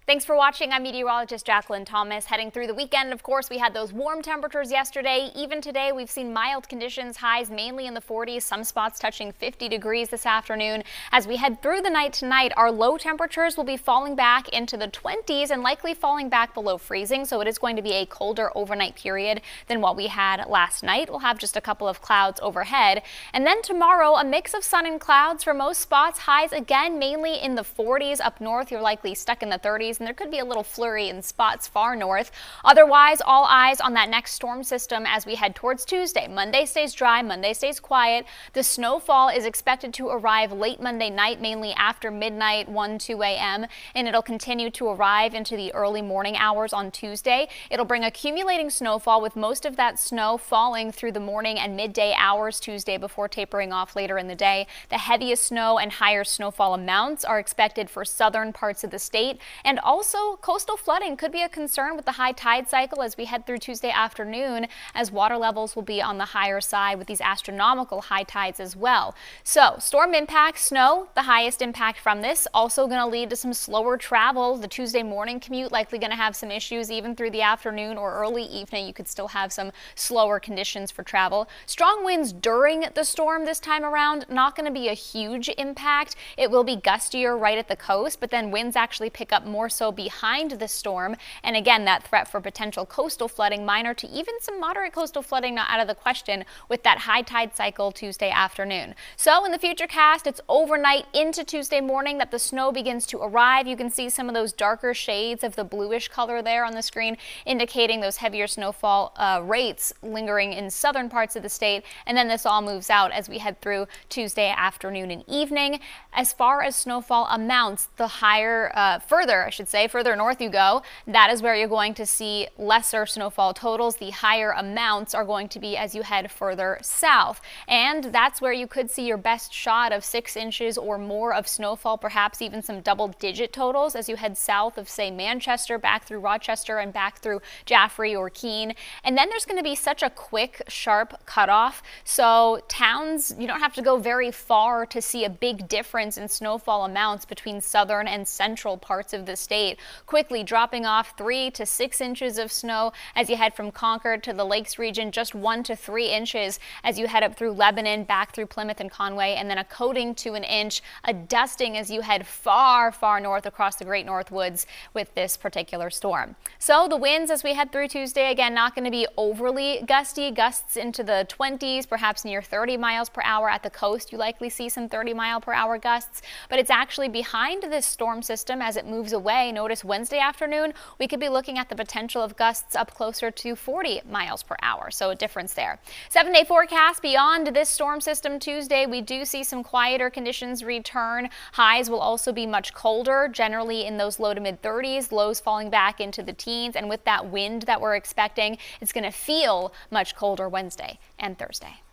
Thanks for watching. I'm meteorologist Jacqueline Thomas. Heading through the weekend, of course, we had those warm temperatures yesterday. Even today, we've seen mild conditions, highs mainly in the 40s, some spots touching 50 degrees this afternoon. As we head through the night tonight, our low temperatures will be falling back into the 20s and likely falling back below freezing, so it is going to be a colder overnight period than what we had last night. We'll have just a couple of clouds overhead. And then tomorrow, a mix of sun and clouds for most spots. Highs again mainly in the 40s. Up north, you're likely stuck in the 30s. And there could be a little flurry in spots far north. Otherwise, all eyes on that next storm system as we head towards Tuesday. Monday stays dry, Monday stays quiet. The snowfall is expected to arrive late Monday night, mainly after midnight, 1-2 a.m., and it'll continue to arrive into the early morning hours on Tuesday. It'll bring accumulating snowfall, with most of that snow falling through the morning and midday hours Tuesday before tapering off later in the day. The heaviest snow and higher snowfall amounts are expected for southern parts of the state, and also coastal flooding could be a concern with the high tide cycle as we head through Tuesday afternoon, as water levels will be on the higher side with these astronomical high tides as well. So storm impact, snow, the highest impact from this, also going to lead to some slower travel. The Tuesday morning commute likely going to have some issues even through the afternoon or early evening. You could still have some slower conditions for travel. Strong winds during the storm this time around, not going to be a huge impact. It will be gustier right at the coast, but then winds actually pick up more so behind the storm. And again, that threat for potential coastal flooding, minor to even some moderate coastal flooding, not out of the question with that high tide cycle Tuesday afternoon. So in the futurecast, it's overnight into Tuesday morning that the snow begins to arrive. You can see some of those darker shades of the bluish color there on the screen, indicating those heavier snowfall rates lingering in southern parts of the state. And then this all moves out as we head through Tuesday afternoon and evening. As far as snowfall amounts, the higher, further north you go, that is where you're going to see lesser snowfall totals. The higher amounts are going to be as you head further south. And that's where you could see your best shot of 6 inches or more of snowfall, perhaps even some double-digit totals as you head south of, say, Manchester, back through Rochester and back through Jaffrey or Keene. And then there's going to be such a quick, sharp cutoff. So towns, you don't have to go very far to see a big difference in snowfall amounts between southern and central parts of the state, quickly dropping off 3 to 6 inches of snow as you head from Concord to the Lakes region, just 1 to 3 inches as you head up through Lebanon, back through Plymouth and Conway, and then a coating to an inch, a dusting as you head far, far north across the Great North Woods with this particular storm. So the winds as we head through Tuesday, again, not going to be overly gusty, gusts into the 20s, perhaps near 30 miles per hour at the coast. You likely see some 30-mile-per-hour gusts, but it's actually behind this storm system as it moves away. Notice Wednesday afternoon, we could be looking at the potential of gusts up closer to 40 miles per hour. So a difference there. 7-day forecast beyond this storm system Tuesday, we do see some quieter conditions return. Highs will also be much colder, generally in those low to mid 30s, lows falling back into the teens. And with that wind that we're expecting, it's going to feel much colder Wednesday and Thursday.